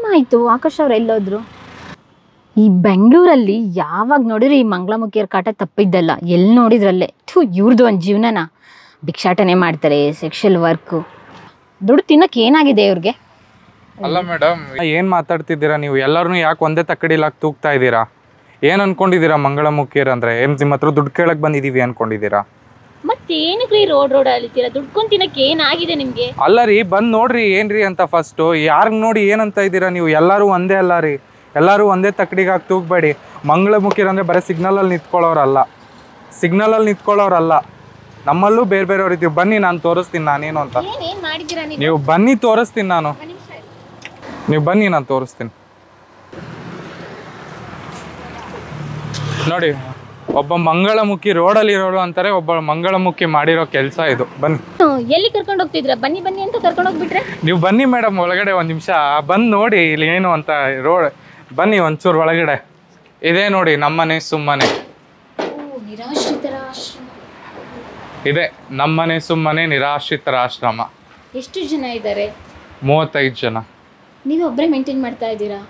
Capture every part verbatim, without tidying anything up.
ಏನಾಯ್ತು ಆಕಾಶ್ ಅವ್ರು ಎಲ್ಲೋದ್ರು? ಈ ಬೆಂಗಳೂರಲ್ಲಿ ಯಾವಾಗ ನೋಡಿದ್ರು ಈ ಮಂಗಳಮುಖಿಯರ ಕಾಟ ತಪ್ಪಿದ್ದಲ್ಲ. ಎಲ್ಲಿ ನೋಡಿದ್ರಲ್ಲೇ ಥೂ ಇವ್ರದ್ದು ಒಂದು ಜೀವನನ ಭಿಕ್ಷಾಟನೆ ಮಾಡ್ತಾರೆ, ಸೆಕ್ಷುವಲ್ ವರ್ಕು. ದುಡ್ಡು ತಿನ್ನಕ್ಕೆ ಏನಾಗಿದೆ ಇವ್ರಿಗೆ? ಅಲ್ಲ ಮೇಡಮ್, ಏನು ಮಾತಾಡ್ತಿದ್ದೀರಾ ನೀವು? ಎಲ್ಲರೂ ಯಾಕೆ ಒಂದೇ ತಕ್ಕಡಿಲಾಗಿ ತೂಗ್ತಾ ಇದ್ದೀರಾ? ಏನು ಅನ್ಕೊಂಡಿದ್ದೀರಾ ಮಂಗಳಮುಖಿಯರು ಅಂದರೆ? ಏನು ನಿಮ್ಮ ಹತ್ರ ದುಡ್ಡು ಕೇಳಕ್ಕೆ ಬಂದಿದ್ದೀವಿ ಅನ್ಕೊಂಡಿದ್ದೀರಾ? ಮತ್ತೇನಕ್ಕೆ ರೀ ರೋಡ್ ರೋಡ್ ಅಲಿತೀರಾ? ದುಡ್ಕೊಂಡು ತಿನ್ನಕ್ಕೆ ಏನಾಗಿದೆ ನಿಮಗೆ? ಅಲ್ಲ ರೀ, ಬಂದು ನೋಡ್ರಿ ಏನ್ರಿ ಅಂತ ಫಸ್ಟು. ಯಾರಿಗೆ ನೋಡಿ ಏನಂತ ಇದ್ದೀರಾ ನೀವು? ಎಲ್ಲರೂ ಒಂದೇ ಅಲ್ಲ ರೀ, ಎಲ್ಲರೂ ಒಂದೇ ತಕ್ಕಡಿಗಾಗಿ ತೂಗಬೇಡಿ. ಮಂಗಳಮುಖಿಯರು ಅಂದರೆ ಬರೀ ಸಿಗ್ನಲಲ್ಲಿ ನಿಂತ್ಕೊಳ್ಳೋರಲ್ಲ, ಸಿಗ್ನಲಲ್ಲಿ ನಿಂತ್ಕೊಳ್ಳೋರಲ್ಲ. ನಮ್ಮಲ್ಲೂ ಬೇರೆ ಬೇರೆಯವ್ರು ಇದ್ದೀವಿ. ಬನ್ನಿ, ನಾನು ತೋರಿಸ್ತೀನಿ ನಾನೇನು ಅಂತ. ನೀವು ಬನ್ನಿ, ತೋರಿಸ್ತೀನಿ ನಾನು. ನೀವು ಬನ್ನಿ, ನಾನು ತೋರಿಸ್ತೀನಿ. ನೋಡಿ, ಒಬ್ಬ ಮಂಗಳಮುಖಿ ರೋಡಲ್ಲಿ ಇರೋಳು ಅಂತಾರೆ, ಒಬ್ಬ ಮಂಗಳಮುಖಿ ಮಾಡಿರೋ ಕೆಲಸ ಇದು. ಬನ್ನಿ. ಎಲ್ಲಿ ಕರ್ಕೊಂಡು ಹೋಗ್ತಿದ್ರ? ಬನ್ನಿ ಬನ್ನಿ ಅಂತ ಕರ್ಕೊಂಡು ಹೋಗ್ಬಿಟ್ರೆ? ನೀವು ಬನ್ನಿ ಮೇಡಮ್, ಒಳಗಡೆ ಒಂದು ನಿಮಿಷ ಬಂದು ನೋಡಿ ಇಲ್ಲಿ ಏನು ಅಂತ. ರೋಡ್ ಬನ್ನಿ ಒಂಚೂರು ಒಳಗಡೆ. ಇದೇ ನೋಡಿ ನಮ್ಮನೆ ಸುಮ್ಮನೆ. ನಿರಾಶ್ರಿತರ ಆಶ್ರಮ ಇದೆ. ನಮ್ಮನೆ ಸುಮ್ಮನೆ ನಿರಾಶ್ರಿತರ ಆಶ್ರಮ. ಎಷ್ಟು ಜನ ಇದ್ದಾರೆ? ಮೂವತ್ತೈದು ಜನ. ನೀವು ಒಬ್ಬರೇ ಮೇಂಟೈನ್ ಮಾಡ್ತಾ ಇದ್ದೀರಾ?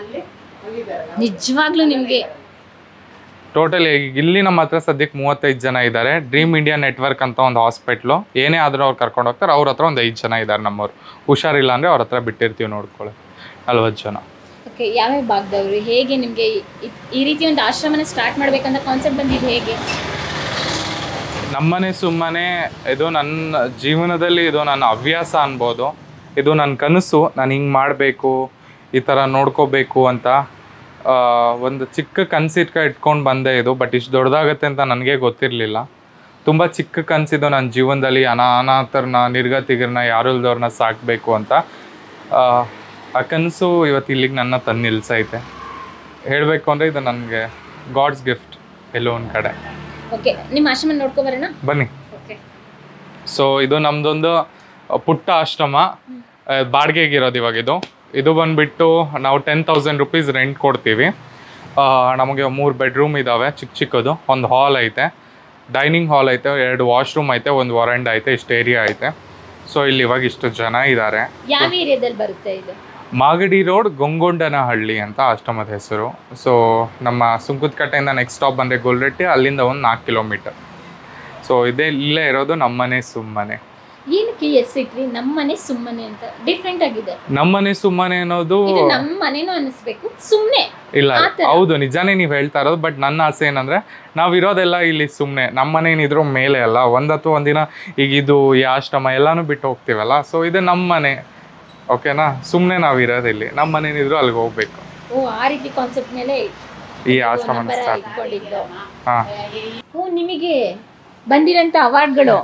ನಿಜವಾಗ್ಲೂ ನಿಮಗೆ ಟೋಟಲ್ ಇಲ್ಲಿ ನಮ್ಮ ಹತ್ರ ಸದ್ಯಕ್ಕೆ ಮೂವತ್ತೈದು ಜನ ಇದ್ದಾರೆ. ಡ್ರೀಮ್ ಇಂಡಿಯಾ ನೆಟ್ವರ್ಕ್ ಅಂತ ಒಂದು ಹಾಸ್ಪಿಟ್ಲು, ಏನೇ ಆದರೂ ಅವ್ರು ಕರ್ಕೊಂಡು ಹೋಗ್ತಾರೆ. ಅವ್ರ ಹತ್ರ ಒಂದು ಐದು ಜನ ಇದ್ದಾರೆ ನಮ್ಮವ್ರು. ಹುಷಾರಿಲ್ಲ ಅಂದರೆ ಅವ್ರ ಹತ್ರ ಬಿಟ್ಟಿರ್ತೀವಿ ನೋಡ್ಕೊಳ್ಳಿ. ನಲ್ವತ್ತು ಜನ. ಓಕೆ, ಯಾವ್ಯಾವ ಭಾಗದವರು? ಹೇಗೆ ನಿಮಗೆ ಈ ರೀತಿ ಒಂದು ಆಶ್ರಮನ ಸ್ಟಾರ್ಟ್ ಮಾಡಬೇಕಂತ ಕಾನ್ಸೆಪ್ಟ್ ಬಂದಿದ್ದು ಹೇಗೆ? ನಮ್ಮನೆ ಸುಮ್ಮನೆ ಇದು ನನ್ನ ಜೀವನದಲ್ಲಿ ಇದು ನನ್ನ ಹವ್ಯಾಸ ಅನ್ಬೋದು. ಇದು ನನ್ನ ಕನಸು. ನಾನು ಹಿಂಗೆ ಮಾಡಬೇಕು, ಈ ಥರ ನೋಡ್ಕೋಬೇಕು ಅಂತ ಒಂದು ಚಿಕ್ಕ ಕನಸಿಟ್ಕ ಇಟ್ಕೊಂಡು ಬಂದೆ ಇದು. ಬಟ್ ಇಷ್ಟು ದೊಡ್ಡದಾಗತ್ತೆ ಅಂತ ನನಗೆ ಗೊತ್ತಿರಲಿಲ್ಲ. ತುಂಬ ಚಿಕ್ಕ ಕನಸಿದ್ದು ನನ್ನ ಜೀವನದಲ್ಲಿ. ಅನಾ ಅನಾಥರನ್ನ, ನಿರ್ಗತಿಗರನ್ನ, ಯಾರು ಇಲ್ದವ್ರನ್ನ ಸಾಕಬೇಕು ಅಂತ. ಆ ಕನಸು ಇವತ್ತು ಇಲ್ಲಿಗೆ ನನ್ನ ತಂದು ನಿಲ್ಸೈತೆ. ಹೇಳಬೇಕು ಅಂದರೆ ಇದು ನನಗೆ ಗಾಡ್ಸ್ ಗಿಫ್ಟ್ ಎಲ್ಲೋ ಒಂದು ಕಡೆ. ಓಕೆ, ನಿಮ್ಮ ಆಶ್ರಮ ನೋಡ್ಕೊಬರೋಣ ಬನ್ನಿ. ಸೊ ಇದು ನಮ್ಮದೊಂದು ಪುಟ್ಟ ಆಶ್ರಮ, ಬಾಡಿಗೆಗಿರೋದು ಇವಾಗ. ಇದು ಇದು ಬಂದುಬಿಟ್ಟು ನಾವು ಟೆನ್ ತೌಸಂಡ್ ರುಪೀಸ್ ರೆಂಟ್ ಕೊಡ್ತೀವಿ. ನಮಗೆ ಮೂರು ಬೆಡ್ರೂಮ್ ಇದ್ದಾವೆ, ಚಿಕ್ಕ ಚಿಕ್ಕದು. ಒಂದು ಹಾಲ್ ಐತೆ, ಡೈನಿಂಗ್ ಹಾಲ್ ಐತೆ, ಎರಡು ವಾಶ್ರೂಮ್ ಐತೆ, ಒಂದು ವರಂಡ ಐತೆ, ಇಷ್ಟು ಏರಿಯಾ ಐತೆ. ಸೊ ಇಲ್ಲಿ ಇವಾಗ ಇಷ್ಟು ಜನ ಇದ್ದಾರೆ. ಯಾವ ಏರಿಯಾದಲ್ಲಿ ಬರುತ್ತೆ ಇದು? ಮಾಗಡಿ ರೋಡ್, ಗೊಂಗೊಂಡನಹಳ್ಳಿ ಅಂತ ಆಶ್ರಮದ ಹೆಸರು. ಸೊ ನಮ್ಮ ಸುಂಕದಕಟ್ಟೆಯಿಂದ ನೆಕ್ಸ್ಟ್ ಸ್ಟಾಪ್ ಬಂದರೆ ಗೊಲ್ರಟ್ಟಿ, ಅಲ್ಲಿಂದ ಒಂದು ನಾಲ್ಕು ಕಿಲೋಮೀಟರ್. ಸೊ ಇದೇ ಇಲ್ಲೇ ಇರೋದು ನಮ್ಮನೆ ಸುಮ್ಮನೆ. ಏನಕ್ಕೆ ಹೆಸರಿಟ್ರಿ ನಮ್ಮನೆ ಸುಮ್ಮನೆ ಅಂತ? ಡಿಫ್ರೆಂಟ್ ಆಗಿದೆ. ನಮ್ಮನೆ ಸುಮ್ಮನೆ ಅನ್ನೋದು ನಮ್ಮ ಮನೇನೂ ಅನಿಸ್ಬೇಕು, ಸುಮ್ಮನೆ ಇಲ್ಲ. ಹೌದು, ನಿಜಾನೇ ನೀವು ಹೇಳ್ತಾ ಇರೋದು. ಬಟ್ ನನ್ನ ಆಸೆ ಏನಂದ್ರೆ ನಾವಿರೋದೆಲ್ಲ ಇಲ್ಲಿ ಸುಮ್ಮನೆ. ನಮ್ಮ ಮನೆ ಏನಿದ್ರು ಮೇಲೆ ಅಲ್ಲ, ಒಂದತ್ತು ಒಂದಿನ ಈಗ ಇದು ಈ ಆಶ್ರಮ ಎಲ್ಲಾನು ಬಿಟ್ಟು ಹೋಗ್ತೀವಲ್ಲ. ಸೊ ಇದು ನಮ್ಮ ಮನೆ, ಓಕೆನಾ? ಸುಮ್ಮನೆ ನಾವು ಇರೋದು ಇಲ್ಲಿ. ನಮ್ಮ ಮನೆ ಏನಿದ್ರು ಅಲ್ಲಿಗೆ ಹೋಗ್ಬೇಕು. ಓ, ಆ ರೀತಿ ಕಾನ್ಸೆಪ್ಟ್ ಮೇಲೆ ಈ ಆಶ್ರಮ ಸ್ಟಾರ್ಟ್. ಹಾ. ಓ, ನಿಮಗೆ ಬಂದಿರಂತ ಅವಾರ್ಡ್ಗಳು,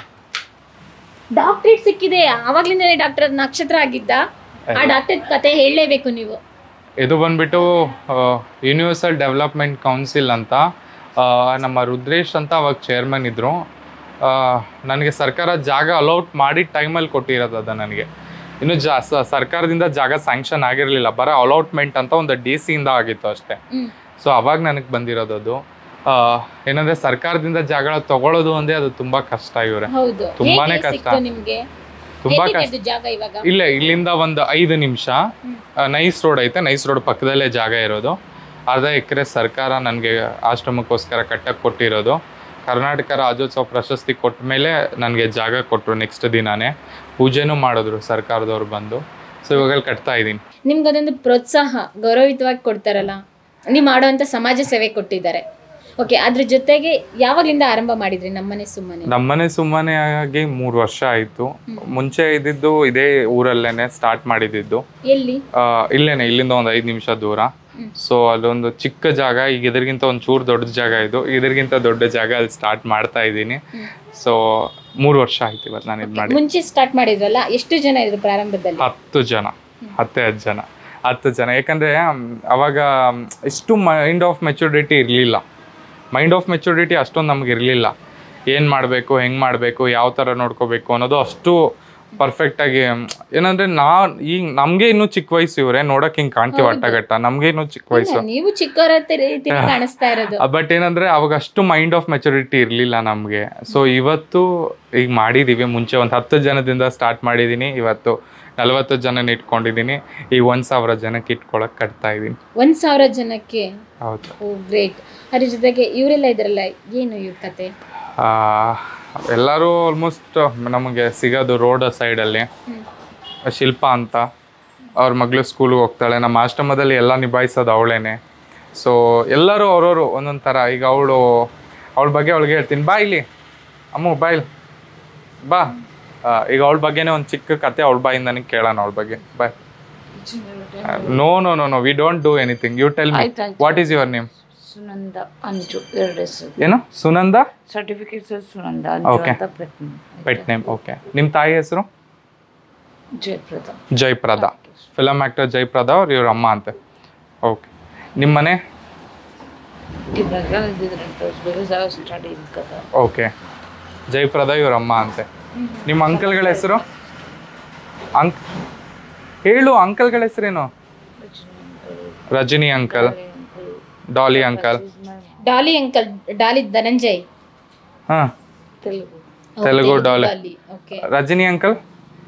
ಡಾಕ್ಟರೇಟ್ ಸಿಕ್ಕಿದೆ. ಆವಾಗ್ಲಿಂದನೇ ಡಾಕ್ಟರ್ ನಕ್ಷತ್ರ ಆಗಿದ್ದ. ಆ ಡಾಕ್ಟರ್ ಕತೆ ಹೇಳಲೇಬೇಕು ನೀವು. ಇದು ಬಂದ್ಬಿಟ್ಟು ಯೂನಿವರ್ಸಲ್ ಡೆವಲಪ್ಮೆಂಟ್ ಕೌನ್ಸಿಲ್ ಅಂತ, ನಮ್ಮ ರುದ್ರೇಶ್ ಅಂತ ಅವಾಗ ಚೇರ್ಮನ್ ಇದ್ದರು. ನನಗೆ ಸರ್ಕಾರ ಜಾಗ ಅಲೌಟ್ ಮಾಡಿ ಟೈಮಲ್ಲಿ ಕೊಟ್ಟಿರೋದು ಅದು. ನನಗೆ ಇನ್ನು ಜಾ ಸರ್ಕಾರದಿಂದ ಜಾಗ ಸ್ಯಾಂಕ್ಷನ್ ಆಗಿರಲಿಲ್ಲ, ಬರೋ ಅಲೌಟ್ಮೆಂಟ್ ಅಂತ ಒಂದು ಡಿ ಸಿಯಿಂದ ಆಗಿತ್ತು ಅಷ್ಟೇ. ಸೊ ಅವಾಗ ನನಗೆ ಬಂದಿರೋದು ಅದು. ಏನಂದ್ರೆ ಸರ್ಕಾರದಿಂದ ಜಾಗ ತಗೊಳ್ಳೋದು ಅಂದ್ರೆ ಅದು ತುಂಬಾ ಕಷ್ಟ. ಇವ್ರೆ ತುಂಬಾನೇ ಕಷ್ಟ, ತುಂಬಾ ಕಷ್ಟ. ಇಲ್ಲೇ ಇಲ್ಲಿಂದ ಒಂದು ಐದು ನಿಮಿಷ ನೈಸ್ ರೋಡ್ ಐತೆ, ನೈಸ್ ರೋಡ್ ಪಕ್ಕದಲ್ಲೇ ಜಾಗ ಇರೋದು. ಅರ್ಧ ಎಕರೆ ಸರ್ಕಾರ ನನಗೆ ಆಶ್ರಮಕ್ಕೋಸ್ಕರ ಕಟ್ಟಕ್ಕೆ ಕೊಟ್ಟಿರೋದು. ಕರ್ನಾಟಕ ರಾಜ್ಯೋತ್ಸವ ಪ್ರಶಸ್ತಿ ಕೊಟ್ಟ ಮೇಲೆ ನನಗೆ ಜಾಗ ಕೊಟ್ಟರು. ನೆಕ್ಸ್ಟ್ ದಿನಾನೇ ಪೂಜೆನೂ ಮಾಡಿದ್ರು ಸರ್ಕಾರದವ್ರು ಬಂದು. ಸೊ ಇವಾಗ ಕಟ್ತಾ ಇದ್ದೀನಿ. ನಿಮ್ಗೆ ಅದೊಂದು ಪ್ರೋತ್ಸಾಹ, ಗೌರವಿತವಾಗಿ ಕೊಡ್ತಾರಲ್ಲ, ನೀವು ಮಾಡುವಂಥ ಸಮಾಜ ಸೇವೆ ಕೊಟ್ಟಿದ್ದಾರೆ. ಓಕೆ, ಅದ್ರ ಜೊತೆಗೆ ಯಾವಾಗಲಿಂದ ಆರಂಭ ಮಾಡಿದ್ರಿ ನಮ್ಮನೆ ಸುಮ್ಮನೆ? ನಮ್ಮನೆ ಸುಮ್ಮನೆ ಆಗಿ ಮೂರು ವರ್ಷ ಆಯಿತು. ಮುಂಚೆ ಇದ್ದಿದ್ದು ಇದೇ ಊರಲ್ಲೇನೆ ಸ್ಟಾರ್ಟ್ ಮಾಡಿದ್ದು. ಎಲ್ಲಿ? ಇಲ್ಲೇನೆ, ಇಲ್ಲಿಂದ ಒಂದು ಐದು ನಿಮಿಷ ದೂರ. ಸೊ ಅಲ್ಲೊಂದು ಚಿಕ್ಕ ಜಾಗ, ಈಗ ಇದ್ರಿಗಿಂತ ಒಂದು ಚೂರು ದೊಡ್ಡ ಜಾಗ ಇದು, ಇದ್ರಿಗಿಂತ ದೊಡ್ಡ ಜಾಗ ಅಲ್ಲಿ ಸ್ಟಾರ್ಟ್ ಮಾಡ್ತಾ ಇದ್ದೀನಿ. ಸೊ ಮೂರು ವರ್ಷ ಆಯ್ತು ಇವತ್ತು ನಾನು ಇದು ಮಾಡಿ. ಮುಂಚೆ ಸ್ಟಾರ್ಟ್ ಮಾಡಿದ್ರಲ್ಲ, ಎಷ್ಟು ಜನ ಇದ್ರು ಪ್ರಾರಂಭದಲ್ಲಿ? ಹತ್ತು ಜನ, ಹತ್ತೇ ಹತ್ತು ಜನ ಹತ್ತು ಜನ ಯಾಕಂದರೆ ಅವಾಗ ಇಷ್ಟು ಮೈಂಡ್ ಆಫ್ ಮೆಚುರಿಟಿ ಇರಲಿಲ್ಲ. ಮೈಂಡ್ ಆಫ್ ಮೆಚುರಿಟಿ ಅಷ್ಟೊಂದು ನಮ್ಗೆ ಇರಲಿಲ್ಲ. ಏನು ಮಾಡಬೇಕು, ಹೆಂಗೆ ಮಾಡಬೇಕು, ಯಾವ ಥರ ನೋಡ್ಕೋಬೇಕು ಅನ್ನೋದು ಅಷ್ಟು ಪರ್ಫೆಕ್ಟಾಗಿ. ಏನಂದರೆ ನಾ ಈಗ ನಮಗೆ ಇನ್ನೂ ಚಿಕ್ಕ ವಯಸ್ಸು, ಇವರೇ ನೋಡೋಕೆ ಹಿಂಗೆ ಕಾಣ್ತೀವಿ ಅಟ್ಟಗಟ್ಟ, ನಮಗೆ ಇನ್ನೂ ಚಿಕ್ಕ ವಯಸ್ಸು. ನೀವು ಚಿಕ್ಕವರ ಕಾಣಿಸ್ತಾ ಇರೋದು. ಬಟ್ ಏನಂದರೆ ಅವಾಗ ಅಷ್ಟು ಮೈಂಡ್ ಆಫ್ ಮೆಚುರಿಟಿ ಇರಲಿಲ್ಲ ನಮಗೆ. ಸೊ ಇವತ್ತು ಈಗ ಮಾಡಿದ್ದೀವಿ. ಮುಂಚೆ ಒಂದು ಹತ್ತು ಜನದಿಂದ ಸ್ಟಾರ್ಟ್ ಮಾಡಿದ್ದೀನಿ. ಇವತ್ತು ನಲವತ್ತು ಜನನ ಇಟ್ಕೊಂಡಿದ್ದೀನಿ. ಈ ಒಂದು ಸಾವಿರ ಜನಕ್ಕೆ ಇಟ್ಕೊಳಕ್ಕೆ ಕಟ್ತಾ ಇದ್ದೀನಿ. ಒಂದು ಸಾವಿರ ಜನಕ್ಕೆ? ಹೌದು. Oh great. ಅದ್ರ ಜೊತೆಗೆ ಇವರೆಲ್ಲ ಇದ್ರಲ್ಲ, ಏನು ಇವ್ರ ಕತೆ? ಎಲ್ಲರೂ ಆಲ್ಮೋಸ್ಟ್ ನಮಗೆ ಸಿಗೋದು ರೋಡ್ ಸೈಡಲ್ಲಿ. ಶಿಲ್ಪ ಅಂತ, ಅವ್ರ ಮಗಳು ಸ್ಕೂಲ್ಗೆ ಹೋಗ್ತಾಳೆ. ನಮ್ಮ ಆಶ್ರಮದಲ್ಲಿ ಎಲ್ಲ ನಿಭಾಯಿಸೋದು ಅವಳೇನೆ. ಸೊ ಎಲ್ಲರೂ ಅವ್ರವರು ಒಂದೊಂದು ಥರ. ಈಗ ಅವಳು ಅವಳ ಬಗ್ಗೆ ಅವಳಿಗೆ ಹೇಳ್ತೀನಿ, ಬಾ ಇಲ್ಲಿ ಅಮ್ಮ, ಬಾ ಇಲ್ಲಿ ಬಾ. ಈಗ ಅವಳ ಬಗ್ಗೆನೇ ಒಂದು ಚಿಕ್ಕ ಕತೆ ಅವಳ ಬಾಯಿಂದ ನನಗೆ ಕೇಳೋಣ. ಅವಳ ಬಗ್ಗೆ ಬಾಯ್. No no no no we don't do anything. You tell me, what is your name? Sunanda Anju, ಎರಡು ಹೆಸರು. ಏನು Sunanda? Certificate Sunanda okay, pet name. Okay, ನಿಮ್ಮ ತಾಯಿ ಹೆಸರು? ಜಯಪ್ರದ. ಜಯಪ್ರದ, ಫಿಲಮ್ ಆ್ಯಕ್ಟರ್ ಜಯಪ್ರದ ಅವ್ರು ಇವ್ರ ಅಮ್ಮ ಅಂತೆ. ಓಕೆ, ನಿಮ್ಮ ಮನೆ? ಓಕೆ, ಜಯಪ್ರದ ಇವ್ರ ಅಮ್ಮ ಅಂತೆ. ನಿಮ್ಮ ಅಂಕಲ್ಗಳ ಹೆಸರು? ಅಂಕ್ ಹೇಳು, ಅಂಕಲ್ಗಳ ಹೆಸರೇನು? Rajini uncle, Daali uncle. Daali uncle, Daali Dhananjay. ಹಾ, ತೆಲುಗು. ತೆಲುಗು ಡಾಲಿ. ರಜನಿ ಅಂಕಲ್?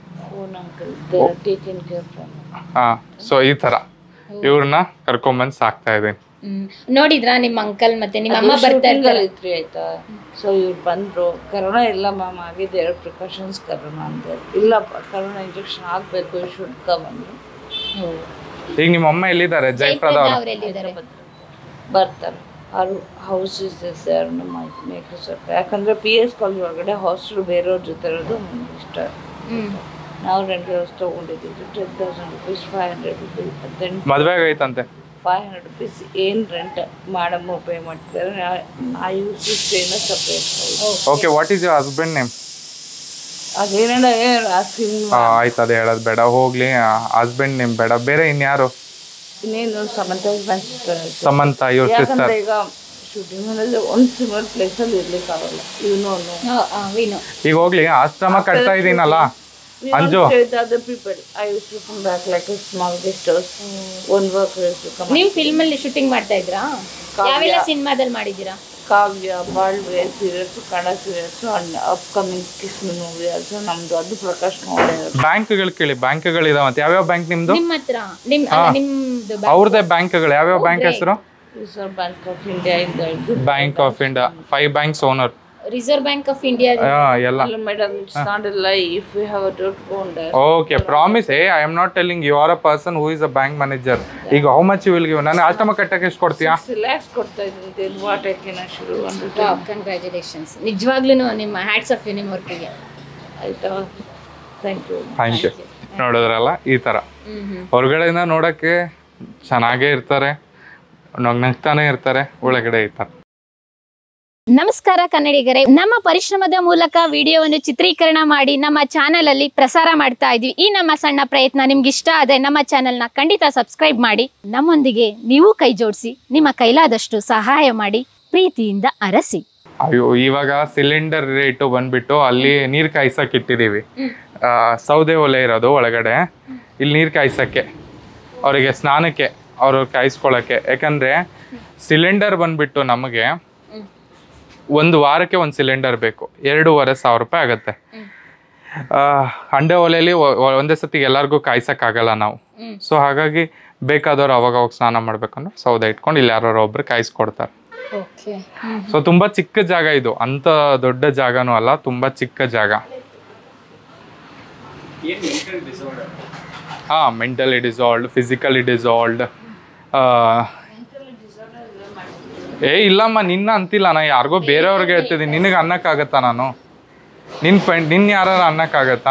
ಹಾ. ಸೊ ಈ ಥರ ಇವ್ರನ್ನ ಕರ್ಕೊಂಬಂದು ಸಾಕ್ತಾ ಇದ್ದೀನಿ. ನೋಡಿದ್ರಾ ನಿಮ್ಮ ಅಂಕಲ್ ಮತ್ತೆ ನಿಮ್ಮ ಅಮ್ಮ ಬರ್ತಾ ಇರ್ತಾರೆ ಆಯ್ತಾ? ಸೊ ಇವ್ರು ಬಂದ್ರು. ಕರೋನಾ ಇಲ್ಲ ಮ್ಯಾಮ್ ಆಗಿದೆ, ಎರಡು ಪ್ರಿಕಾಷನ್ಸ್ ಕರೋನಾ ಅಂತ. ಇಲ್ಲಪ್ಪ, ಕರೋನಾ ಇಂಜೆಕ್ಷನ್ ಆಗಬೇಕು, ಯು ಶುಡ್ ಕಮ್ ಅಂದ್ರು. ಈಗ ನಿಮ್ಮ ಅಮ್ಮ ಎಲ್ಲಿದ್ದಾರೆ? ಜಯಪ್ರದ ಅವರು ಬರ್ತಾರೆ. ಅವ್ರು ಹೌಸ್ ಇಸ್ ಸರ್ ನಮ್ಮ ಮೇಕರ್ಸ್. ಯಾಕಂದ್ರೆ ಪಿ ಎಸ್ ಕಾಲೇಜ್ ಒಳಗಡೆ ಹಾಸ್ಟೆಲ್ ಬೇರೆಯವ್ರ ಜೊತೆ ಇರೋದು ಇಷ್ಟ. ನಾವು ರೆಂಟ್ ಹೌಸ್ ತೊಗೊಂಡಿದ್ದೀವಿ. Ten thousand rupees, five hundred rupees. ಹದಿನೆಂಟು ಮದುವೆ ಆಗೈತಂತೆ. ಫೈವ್ ಹಂಡ್ರೆಡ್ ರುಪೀಸ್ ಏನು ರೆಂಟ್ ಮಾಡಮ್ಮ ಪೇ ಮಾಡ್ತಿದ್ದಾರೆ. ಆ ಯೂಸ್ ಸ್ಟೇನ separate. Okay, what is your husband name? ಅದೇನೇನ ಆಯ್ತು, ಅದೇ ಹೇಳೋದು ಬೇಡ, ಹೋಗ್ಲಿ. ಹಸ್ಬೆಂಡ್ ನೇಮ್ ಬೇಡ, ಬೇರೆ ಇನ್ಯಾರು? ಇನ್ನೇನು ಸಮಂತ ಸಮಂತ ಇವ್ರ ಸಿಸ್ಟರ್. ಈಗ ಶೂಟಿಂಗ್ ಮನೇಲಿ ಒಂದು ಸಿಮಿಲರ್ ಪ್ಲೇಸಲ್ಲಿ ಇರ್ಲಿಕ್ಕೆ ಆಗಲ್ಲ. ಇವನು ಈಗ ಹೋಗ್ಲಿ, ಆಶ್ರಮ ಕಟ್ತಾ ಇದೀನಲ್ಲ Anju. other people I used to come back like a small guest house. One worker used to come. ನೀವು ಫಿಲ್ಮ್ ಅಲ್ಲಿ ಶೂಟಿಂಗ್ ಮಾಡ್ತಾ ಇದ್ರಾ? ಯಾವೆಲ್ಲ ಸಿನಿಮಾದಲ್ಲಿ ಮಾಡಿದ್ದೀರಾ? ಕಾವ್ಯ, ಬಾಳ್ವೆ serials, Kannada serials, and upcoming kiss me movie also ನಮ್ದು. ಅದು ಪ್ರಕಾಶ್ ನೋಡೇ. ಬ್ಯಾಂಕ್ಗಳು ಕೇಳಿ, ಬ್ಯಾಂಕ್ಗಳು ಇದಾವಂತೆ. ಯಾವ್ಯಾವ ಬ್ಯಾಂಕ್ ನಿಮ್ದು? ನಿಮ್ಮ ಹತ್ರ ನಿಮ್ ನಿಮ್ದು ಅವ್ರದೇ ಬ್ಯಾಂಕ್ಗಳು. ಯಾವ್ಯಾವ ಬ್ಯಾಂಕ್ ಹೆಸರು? ರಿಸರ್ವ್ ಬ್ಯಾಂಕ್ ಆಫ್ ಇಂಡಿಯಾ ಇಂದ ಹಿಡಿದು bank of India, five banks owner. Reserve bank of India ಎಲ್ಲ. Madam, it's not a lie. If you have to go on that. Okay, promise. ಏ I am not telling you are a person who is a bank manager. ಈಗ how much you will give? ನಾನು ಆಶ್ರಮ ಕಟ್ಟಕ್ಕೆ ಎಷ್ಟು ಕೊಡ್ತೀಯಾ? Relax ಕೊಡ್ತಾ ಇದ್ದೀನಿ. What I can assure you ಒಂದು. ಕಂಗ್ರಾಚುಲೇಷನ್ಸ್. ನಿಜವಾಗ್ಲೂ ನಿಮ್ಮ ಹ್ಯಾಟ್ಸ್ ಆಫ್ ಯು ನಿಮ್ಮ ವರ್ಕಿಗೆ. ಆಯ್ತಾ? Thank you. Thank you. ನೋಡಿದ್ರಲ್ಲ, ಈ ಥರ ಹೊರಗಡೆಯಿಂದ ನೋಡೋಕ್ಕೆ ಚೆನ್ನಾಗೇ ಇರ್ತಾರೆ, ನಗ್ನಗ್ತಾನೆ ಇರ್ತಾರೆ, ಒಳಗಡೆ ಇರ್ತಾರೆ. ನಮಸ್ಕಾರ ಕನ್ನಡಿಗರೇ, ನಮ್ಮ ಪರಿಶ್ರಮದ ಮೂಲಕ ವಿಡಿಯೋವನ್ನು ಚಿತ್ರೀಕರಣ ಮಾಡಿ ನಮ್ಮ ಚಾನೆಲ್ ಅಲ್ಲಿ ಪ್ರಸಾರ ಮಾಡ್ತಾ ಇದ್ವಿ. ಈ ನಮ್ಮ ಸಣ್ಣ ಪ್ರಯತ್ನ ನಿಮ್ಗೆ ಇಷ್ಟ ಆದ್ರೆ ನಮ್ಮ ಚಾನೆಲ್ನ ಖಂಡಿತ ಸಬ್ಸ್ಕ್ರೈಬ್ ಮಾಡಿ. ನಮ್ಮೊಂದಿಗೆ ನೀವು ಕೈ ಜೋಡಿಸಿ ನಿಮ್ಮ ಕೈಲಾದಷ್ಟು ಸಹಾಯ ಮಾಡಿ, ಪ್ರೀತಿಯಿಂದ ಅರಸಿ. ಅಯ್ಯೋ, ಇವಾಗ ಸಿಲಿಂಡರ್ ರೇಟು ಬಂದ್ಬಿಟ್ಟು ಅಲ್ಲಿ ನೀರು ಕಾಯಿಸಕ್ಕೆ ಇಟ್ಟಿದ್ದೀವಿ. ಸೌದೆ ಒಲೆ ಇರೋದು ಒಳಗಡೆ, ಇಲ್ಲಿ ನೀರು ಕಾಯಿಸಕ್ಕೆ, ಅವರಿಗೆ ಸ್ನಾನಕ್ಕೆ, ಅವರು ಕಾಯಿಸ್ಕೊಳ್ಳೋಕ್ಕೆ. ಯಾಕಂದರೆ ಸಿಲಿಂಡರ್ ಬಂದ್ಬಿಟ್ಟು ನಮಗೆ ಒಂದು ವಾರಕ್ಕೆ ಒಂದು ಸಿಲಿಂಡರ್ ಬೇಕು. ಎರಡೂವರೆ ಸಾವಿರ ರೂಪಾಯಿ ಆಗುತ್ತೆ. ಅಂಡೆ ಒಲೆಯಲ್ಲಿ ಒಂದೇ ಸತಿಗೆ ಎಲ್ಲರಿಗೂ ಕಾಯಿಸೋಕ್ಕಾಗಲ್ಲ ನಾವು. ಸೊ ಹಾಗಾಗಿ ಬೇಕಾದವ್ರು ಅವಾಗ ಅವಾಗ ಸ್ನಾನ ಮಾಡ್ಬೇಕಂದ್ರೆ ಸೌದೆ ಇಟ್ಕೊಂಡು ಇಲ್ಲಿ ಯಾರೋ ಒಬ್ರು ಕಾಯಿಸ್ಕೊಡ್ತಾರೆ. ಸೊ ತುಂಬ ಚಿಕ್ಕ ಜಾಗ ಇದು, ಅಂಥ ದೊಡ್ಡ ಜಾಗನೂ ಅಲ್ಲ, ತುಂಬ ಚಿಕ್ಕ ಜಾಗ. ಹಾಂ, ಮೆಂಟಲಿ ಡಿಸಾಲ್ವ್ಡ್, ಫಿಸಿಕಲಿ ಡಿಸಾಲ್ವ್ಡ್. ಏ ಇಲ್ಲಮ್ಮ, ನಿನ್ನ ಅಂತಿಲ್ಲ, ನಾ ಯಾರಿಗೋ ಬೇರೆಯವ್ರಿಗೆ ಹೇಳ್ತಿದ್ದೀನಿ. ನಿನಗೆ ಅನ್ನಕ್ಕಾಗತ್ತಾ? ನಾನು ನಿನ್ನ ಫ್ರೆಂಡ್, ನಿನ್ನ ಯಾರು ಅನ್ನಕ್ಕಾಗತ್ತಾ?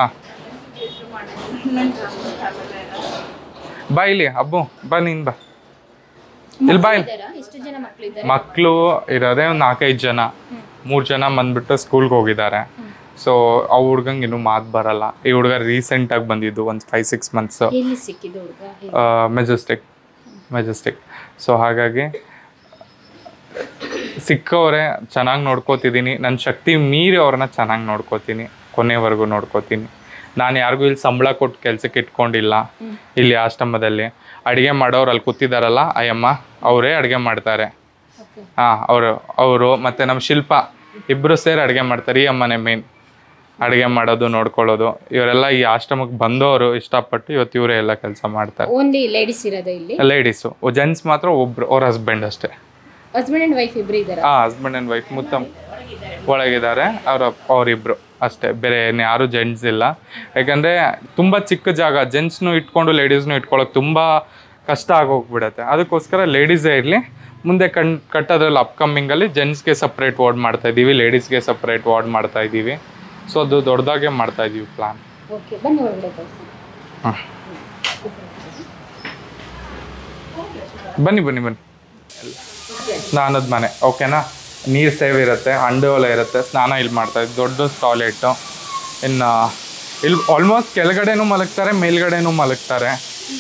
ಬಾ ಇಲ್ಲಿ ಅಬ್ಬು, ಬಾ ನೀನು ಬಾ ಇಲ್ಲಿ ಬಾ ಇಲ್ಲಿ. ಮಕ್ಕಳು ಇರೋದೇ ಒಂದು ನಾಲ್ಕೈದು ಜನ. ಮೂರು ಜನ ಬಂದ್ಬಿಟ್ಟು ಸ್ಕೂಲ್ಗೆ ಹೋಗಿದ್ದಾರೆ. ಸೊ ಆ ಹುಡ್ಗಂಗೆ ಇನ್ನೂ ಮಾತು ಬರಲ್ಲ. ಈ ಹುಡುಗ ರೀಸೆಂಟಾಗಿ ಬಂದಿದ್ದು, ಒಂದು five six months. Majestic Majestic so ಹಾಗಾಗಿ ಸಿಕ್ಕವ್ರೆ ಚೆನ್ನಾಗಿ ನೋಡ್ಕೋತಿದ್ದೀನಿ. ನನ್ನ ಶಕ್ತಿ ಮೀರಿ ಅವ್ರನ್ನ ಚೆನ್ನಾಗಿ ನೋಡ್ಕೋತೀನಿ, ಕೊನೆವರೆಗೂ ನೋಡ್ಕೋತೀನಿ. ನಾನು ಯಾರಿಗೂ ಇಲ್ಲಿ ಸಂಬಳ ಕೊಟ್ಟು ಕೆಲಸಕ್ಕೆ ಇಟ್ಕೊಂಡಿಲ್ಲ. ಇಲ್ಲಿ ಆಶ್ರಮದಲ್ಲಿ ಅಡುಗೆ ಮಾಡೋರು ಅಲ್ಲಿ ಕೂತಿದ್ದಾರಲ್ಲ ಅಯ್ಯಮ್ಮ, ಅವರೇ ಅಡುಗೆ ಮಾಡ್ತಾರೆ. ಹಾಂ, ಅವರು ಅವರು ಮತ್ತು ನಮ್ಮ ಶಿಲ್ಪ ಇಬ್ಬರು ಸೇರಿ ಅಡುಗೆ ಮಾಡ್ತಾರೆ. ಈ ಅಮ್ಮನೇ ಮೇನ್. ಅಡುಗೆ ಮಾಡೋದು ನೋಡ್ಕೊಳ್ಳೋದು ಇವರೆಲ್ಲ ಈ ಆಶ್ರಮಕ್ಕೆ ಬಂದವರು ಇಷ್ಟಪಟ್ಟು ಇವತ್ತು ಇವರೇ ಎಲ್ಲ ಕೆಲಸ ಮಾಡ್ತಾರೆ. ಓನ್ಲಿ ಲೇಡೀಸ್ ಇರೋದು ಇಲ್ಲಿ? ಲೇಡೀಸು, ಜೆಂಟ್ಸ್ ಮಾತ್ರ ಒಬ್ರು, ಅವ್ರ ಹಸ್ಬೆಂಡ್ ಅಷ್ಟೇ. ಹಸ್ಬೆಂಡ್ ಆ್ಯಂಡ್ ವೈಫ್ ಇಬ್ಬರು ಇದ್ದಾರೆ? ಹಾಂ, ಹಸ್ಬೆಂಡ್ ಆ್ಯಂಡ್ ವೈಫ್ ಮುತ್ತ ಒಳಗಿದ್ದಾರೆ. ಅವ್ರ ಅವರಿಬ್ಬರು ಅಷ್ಟೇ, ಬೇರೆ ಯಾರು ಜೆಂಟ್ಸ್ ಇಲ್ಲ. ಯಾಕಂದರೆ ತುಂಬ ಚಿಕ್ಕ ಜಾಗ, ಜೆಂಟ್ಸ್ನು ಇಟ್ಕೊಂಡು ಲೇಡೀಸ್ನು ಇಟ್ಕೊಳ್ಳೋಕೆ ತುಂಬ ಕಷ್ಟ ಆಗೋಗ್ಬಿಡತ್ತೆ. ಅದಕ್ಕೋಸ್ಕರ ಲೇಡೀಸೇ ಇರಲಿ. ಮುಂದೆ ಕಣ್ ಕಟ್ಟೋದ್ರಲ್ಲಿ ಅಪ್ಕಮಿಂಗಲ್ಲಿ ಜೆಂಟ್ಸ್ಗೆ ಸಪ್ರೇಟ್ ವಾರ್ಡ್ ಮಾಡ್ತಾಯಿದ್ದೀವಿ, ಲೇಡೀಸ್ಗೆ ಸಪ್ರೇಟ್ ವಾರ್ಡ್ ಮಾಡ್ತಾಯಿದ್ದೀವಿ. ಸೊ ಅದು ದೊಡ್ಡದಾಗೆ ಮಾಡ್ತಾಯಿದ್ದೀವಿ ಪ್ಲಾನ್. ಹಾಂ, ಬನ್ನಿ ಬನ್ನಿ ಬನ್ನಿ. ಸ್ನಾನದ ಮನೆ, ಓಕೆನಾ? ನೀರು ಸೇವ್ ಇರುತ್ತೆ, ಹಂಡೆ ಹೊಲ ಇರುತ್ತೆ, ಸ್ನಾನ ಇಲ್ಲಿ ಮಾಡ್ತಾಯಿದ್ವಿ. ದೊಡ್ಡ ಟಾಯ್ಲೆಟು. ಇನ್ನು ಇಲ್ಲಿ ಆಲ್ಮೋಸ್ಟ್ ಕೆಳಗಡೆನೂ ಮಲಗ್ತಾರೆ, ಮೇಲ್ಗಡೆನೂ ಮಲಗ್ತಾರೆ.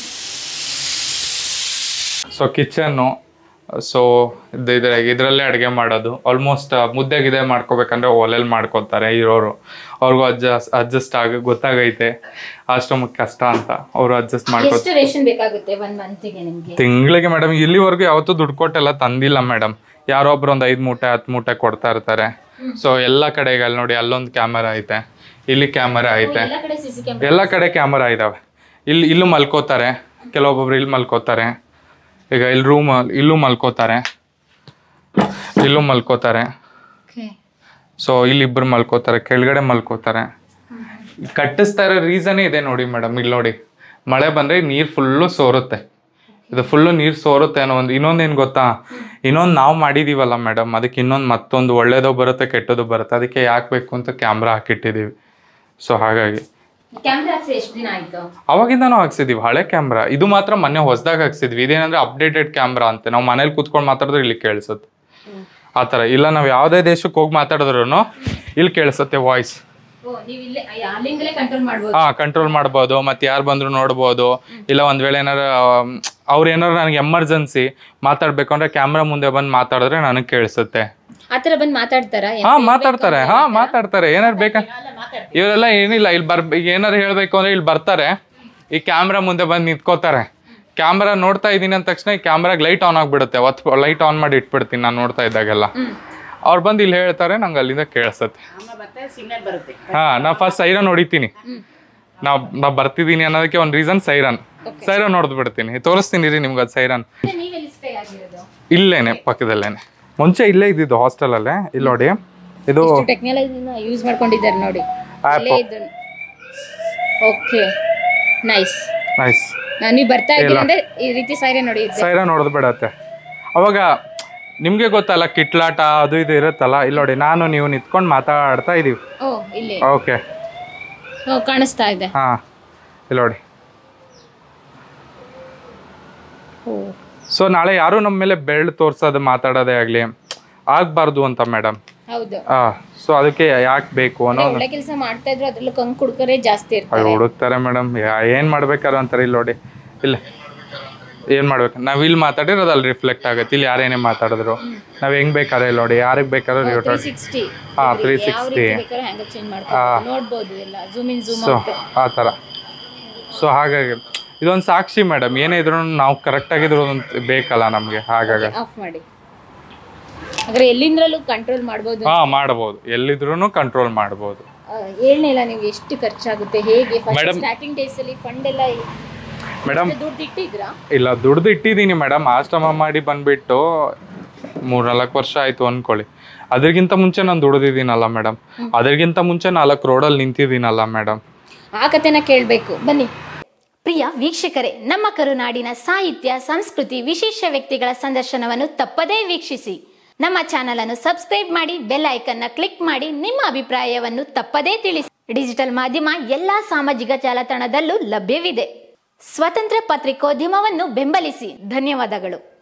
ಸೊ ಕಿಚನ್ನು, ಸೊ ಇದು ಇದ್ರೆ ಇದರಲ್ಲೇ ಅಡುಗೆ ಮಾಡೋದು. ಆಲ್ಮೋಸ್ಟ್ ಮುದ್ದೆಗಿದೆ ಮಾಡ್ಕೋಬೇಕಂದ್ರೆ ಒಲೆಯಲ್ಲಿ ಮಾಡ್ಕೊತಾರೆ ಇರೋರು. ಅವ್ರಿಗೂ ಅಡ್ಜಸ್ಟ್ ಅಡ್ಜಸ್ಟ್ ಆಗ ಗೊತ್ತಾಗೈತೆ ಆಶ್ರಮಕ್ಕೆ ಕಷ್ಟ ಅಂತ. ಅವರು ಅಡ್ಜಸ್ಟ್ ಮಾಡ್ಕೊತಾರೆ. ತಿಂಗಳಿಗೆ ಮೇಡಮ್ ಇಲ್ಲಿವರೆಗೂ ಯಾವತ್ತೂ ದುಡ್ಡು ಕೊಟ್ಟೆಲ್ಲ ತಂದಿಲ್ಲ ಮೇಡಮ್. ಯಾರೊಬ್ರು ಒಂದು ಐದು ಮೂಟೆ ಹತ್ತು ಮೂಟೆ ಕೊಡ್ತಾ ಇರ್ತಾರೆ. ಸೊ ಎಲ್ಲ ಕಡೆಗೆ ಅಲ್ಲಿ ನೋಡಿ, ಅಲ್ಲೊಂದು ಕ್ಯಾಮರಾ ಐತೆ, ಇಲ್ಲಿ ಕ್ಯಾಮರಾ ಐತೆ, ಎಲ್ಲ ಕಡೆ ಕ್ಯಾಮರಾ ಇದ್ದಾವೆ. ಇಲ್ಲಿ ಇಲ್ಲೂ ಮಲ್ಕೋತಾರೆ, ಕೆಲವೊಬ್ಬೊಬ್ರು ಇಲ್ಲಿ ಮಲ್ಕೋತಾರೆ. ಈಗ ಇಲ್ಲಿ ರೂಮ್ ಇಲ್ಲೂ ಮಲ್ಕೋತಾರೆ, ಇಲ್ಲೂ ಮಲ್ಕೋತಾರೆ. ಸೊ ಇಲ್ಲಿಬ್ಬರು ಮಲ್ಕೋತಾರೆ, ಕೆಳಗಡೆ ಮಲ್ಕೋತಾರೆ. ಕಟ್ಟಿಸ್ತಾ ಇರೋ ರೀಸನೇ ಇದೆ ನೋಡಿ ಮೇಡಮ್. ಇಲ್ಲಿ ನೋಡಿ, ಮಳೆ ಬಂದರೆ ನೀರು ಫುಲ್ಲು ಸೋರುತ್ತೆ. ಇದು ಫುಲ್ಲು ನೀರು ಸೋರುತ್ತೆ ಅನ್ನೋ ಒಂದು ಇನ್ನೊಂದೇನು ಗೊತ್ತಾ, ಇನ್ನೊಂದು ನಾವು ಮಾಡಿದ್ದೀವಲ್ಲ ಮೇಡಮ್, ಅದಕ್ಕೆ ಇನ್ನೊಂದು ಮತ್ತೊಂದು ಒಳ್ಳೇದೋ ಬರುತ್ತೆ ಕೆಟ್ಟದ್ದು ಬರುತ್ತೆ. ಅದಕ್ಕೆ ಯಾಕೆ ಬೇಕು ಅಂತ ಕ್ಯಾಮ್ರಾ ಹಾಕಿಟ್ಟಿದ್ದೀವಿ. ಸೊ ಹಾಗಾಗಿ ಅವಾಗಿಂದನೂ ಹಾಕ್ಸಿದೀವಿ ಹಳೆ ಕ್ಯಾಮ್ರಾ. ಇದು ಮಾತ್ರ ಮೊನ್ನೆ ಹೊಸದಾಗ ಹಾಕ್ಸಿದ್ವಿ. ಇದೇನಂದ್ರೆ ಅಪ್ಡೇಟೆಡ್ ಕ್ಯಾಮ್ರಾ ಅಂತೆ. ನಾವು ಮನೇಲಿ ಕೂತ್ಕೊಂಡು ಮಾತಾಡಿದ್ರೆ ಇಲ್ಲಿ ಕೇಳಿಸುತ್ತೆ ಆ ಥರ. ಇಲ್ಲ ನಾವು ಯಾವುದೇ ದೇಶಕ್ಕೆ ಹೋಗಿ ಮಾತಾಡಿದ್ರು ಇಲ್ಲಿ ಕೇಳಿಸುತ್ತೆ ವಾಯ್ಸ್. ಹಾಂ, ಕಂಟ್ರೋಲ್ ಮಾಡ್ಬೋದು. ಮತ್ತೆ ಯಾರು ಬಂದ್ರು ನೋಡ್ಬೋದು. ಇಲ್ಲ ಒಂದ್ ವೇಳೆ ಏನಾರ ಅವ್ರು ಏನಾರು ನನಗೆ ಎಮರ್ಜೆನ್ಸಿ ಮಾತಾಡ್ಬೇಕು ಅಂದ್ರೆ ಕ್ಯಾಮ್ರಾ ಮುಂದೆ ಬಂದು ಮಾತಾಡಿದ್ರೆ ನನಗೆ ಕೇಳಿಸುತ್ತೆ. ಹಾ ಮಾತಾಡ್ತಾರೆ, ಹಾ ಮಾತಾಡ್ತಾರೆ. ಏನಾರು ಬೇಕ ಇವರೆಲ್ಲ ಏನಿಲ್ಲ, ಇಲ್ಲಿ ಬರ್ ಏನಾರು ಹೇಳ್ಬೇಕು ಅಂದ್ರೆ ಇಲ್ಲಿ ಬರ್ತಾರೆ, ಈ ಕ್ಯಾಮ್ರಾ ಮುಂದೆ ಬಂದು ನಿಂತ್ಕೋತಾರೆ. ಕ್ಯಾಮ್ರಾ ನೋಡ್ತಾ ಇದ್ದೀನಿ ಅಂದ ತಕ್ಷಣ ಈ ಕ್ಯಾಮ್ರಾಗ ಲೈಟ್ ಆನ್ ಆಗ್ಬಿಡುತ್ತೆ. ಒತ್ ಲೈಟ್ ಆನ್ ಮಾಡಿ ಇಟ್ಬಿಡ್ತೀನಿ ನಾನು ನೋಡ್ತಾ ಇದ್ದಾಗೆಲ್ಲ. ಅವ್ರು ಬಂದು ಇಲ್ಲಿ ಹೇಳ್ತಾರೆ, ನಂಗೆ ಅಲ್ಲಿಂದ ಕೇಳಿಸುತ್ತೆ. ಹಾ, ನಾ ಫಸ್ಟ್ ಸೈರನ್ ಹೊಡಿತೀನಿ. ನಾವ್ ನಾ ಬರ್ತಿದ್ದೀನಿ ಅನ್ನೋದಕ್ಕೆ ಒಂದು ರೀಸನ್ ಸೈರನ್. ಸೈರನ್ ಹೊಡೆದು ಬಿಡ್ತೀನಿ. ತೋರಿಸ್ತೀನಿ ರೀ ನಿಮ್ಗೆ ಅದು ಸೈರನ್. ಇಲ್ಲೇನೆ ಪಕ್ಕದಲ್ಲೇನೆ. ಮುಂಚೆ ಇಲ್ಲೇ ಇದ್ದಿದ್ದು ಹಾಸ್ಟೆಲ್ ಅಲ್ಲೇ. ಇಲ್ಲಿ ನೋಡಿ, ಇದು ಟೆಕ್ನಾಲಜಿನ ಯೂಸ್ ಮಾಡ್ಕೊಂಡಿದ್ದಾರೆ ನೋಡಿ. Okay, nice nice. ನೀವು ಬರ್ತಾ ಇದ್ದೀರಿ ಅಂದ್ರೆ ಈ ರೀತಿ ಸೈರನ್ ನೋಡಿ, ಸೈರನ್ ಹೊಡೆದು ಬಿಡತ್ತೆ. ಅವಾಗ ನಿಮ್ಗೆ ಗೊತ್ತಲ್ಲ ಕಿಟ್ಲಾಟ ಅದು ಇದು ಇರುತ್ತಲ್ಲ. ಇಲ್ಲಿ ನೋಡಿ, ನಾನು ನೀವು ನಿಂತ್ಕೊಂಡು ಮಾತಾಡ್ತಾ ಇದೀವಿ. ಓಕೆ, ಕಾಣಿಸ್ತಾ ಇದೆ. ಹಾ, ಇಲ್ಲಿ ನೋಡಿ. ಸೊ ನಾಳೆ ಯಾರು ನಮ್ಮ ಮೇಲೆ ಬೆರಳು ತೋರ್ಸೋದು ಮಾತಾಡೋದೇ ಆಗ್ಲಿ ಆಗ್ಬಾರ್ದು ಅಂತ ಮೇಡಮ್. ಹಾ, ಸೊ ಅದಕ್ಕೆ ಯಾಕೆ ಬೇಕು ಅನ್ನೋ ಕೆಲಸ ಮಾಡ್ತಾ ಇದ್ರು. ಅದ್ರಲ್ಲೂ ಕಂಗ್ ಕುಡ್ಕರೆ ಜಾಸ್ತಿ ಇರ್ತಾರೆ, ಹುಡುಕ್ತಾರೆ ಮೇಡಮ್. ಏನ್ ಮಾಡ್ಬೇಕಾರೆ ಅಂತಾರೆ. ಇಲ್ಲಿ ನೋಡಿ, ಇಲ್ಲ ಏನ್ ಮಾಡ್ಬೇಕು, ನಾವ್ ಇಲ್ಲಿ ಮಾತಾಡಿರೋದು ಅಲ್ಲಿ ರಿಫ್ಲೆಕ್ಟ್ ಆಗುತ್ತೆ. ಇಲ್ಲಿ ಯಾರೇನೇ ಮಾತಾಡಿದ್ರು ನಾವ್ ಹೆಂಗ್ ಬೇಕಾದ್ರೆ ಇಲ್ಲಿ ನೋಡಿ, ಯಾರಿಗೆ ಬೇಕಾದ್ರೆ ಹಾ ತ್ರೀ ಸಿಕ್ಸ್ಟಿ ಸೊ ಆ ಥರ. ಸೊ ಹಾಗಾಗಿ ಇದೊಂದು ಸಾಕ್ಷಿ ಮೇಡಮ್. ಏನೇ ಇದ್ರು ನಾವು ಕರೆಕ್ಟ್ ಆಗಿದ್ರು ಬೇಕಲ್ಲ ನಮ್ಗೆ. ಹಾಗಾಗಿ ಎಲ್ಲಿಂದ್ರಲ್ಲೂ ಕಂಟ್ರೋಲ್ ಮಾಡಬಹುದು. ಹಾ, ಮಾಡಬಹುದು. ಎಲ್ಲಿದ್ರು ಕಂಟ್ರೋಲ್ ಮಾಡಬಹುದು. ಹೇಳ್ನಿಲ್ಲ ನೀವು ಎಷ್ಟು ಖರ್ಚಾಗುತ್ತೆ ಹೇಗೆ ಸ್ಟಾರ್ಟಿಂಗ್ ಡೇಸ್ ಅಲ್ಲಿ ಫಂಡ್ ಎಲ್ಲ ಮೇಡಮ್? ಇಲ್ಲ, ದುಡ್ದು ಇಟ್ಟಿದ್ದೀನಿ ಮೇಡಮ್. ಆಶ್ರಮ ಮಾಡಿ ಬಂದ್ಬಿಟ್ಟು ಮೂರ್ನಾಲ್ಕು ವರ್ಷ ಆಯ್ತು ಅನ್ಕೊಳ್ಳಿ. ಅದ್ರಗಿಂತ ಮುಂಚೆ ನಾನು ದುಡ್ದಿದ್ದೀನಲ್ಲ ಮೇಡಮ್. ಅದ್ರಗಿಂತ ಮುಂಚೆ ನಾಲ್ಕು ರೋಡಲ್ಲಿ ನಿಂತಿದ್ದೀನಲ್ಲ ಮೇಡಮ್. ಆ ಕಥೆನ ಕೇಳಬೇಕು ಬನ್ನಿ. ಪ್ರಿಯ ವೀಕ್ಷಕರೇ, ನಮ್ಮ ಕರುನಾಡಿನ ಸಾಹಿತ್ಯ, ಸಂಸ್ಕೃತಿ, ವಿಶೇಷ ವ್ಯಕ್ತಿಗಳ ಸಂದರ್ಶನವನ್ನು ತಪ್ಪದೇ ವೀಕ್ಷಿಸಿ. ನಮ್ಮ ಚಾನೆಲ್ ಅನ್ನು ಸಬ್ಸ್ಕ್ರೈಬ್ ಮಾಡಿ, ಬೆಲ್ ಐಕನ್ ನ ಕ್ಲಿಕ್ ಮಾಡಿ, ನಿಮ್ಮ ಅಭಿಪ್ರಾಯವನ್ನು ತಪ್ಪದೇ ತಿಳಿಸಿ. ಡಿಜಿಟಲ್ ಮಾಧ್ಯಮ ಎಲ್ಲಾ ಸಾಮಾಜಿಕ ಜಾಲತಾಣದಲ್ಲೂ ಲಭ್ಯವಿದೆ. ಸ್ವತಂತ್ರ ಪತ್ರಿಕೋದ್ಯಮವನ್ನು ಬೆಂಬಲಿಸಿ. ಧನ್ಯವಾದಗಳು.